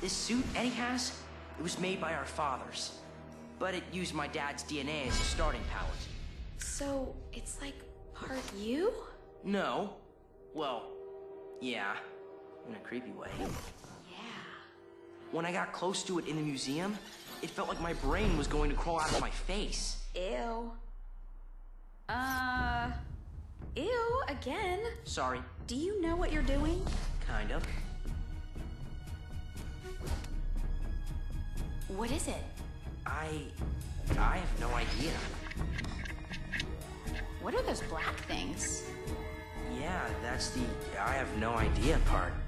This suit Eddie has, it was made by our fathers. But it used my dad's DNA as a starting palette. So, it's like part you? No. Well, yeah. In a creepy way. Yeah. When I got close to it in the museum, it felt like my brain was going to crawl out of my face. Ew. Ew, again? Sorry. Do you know what you're doing? Kind of. What is it? I have no idea. What are those black things? Yeah, that's the I have no idea part.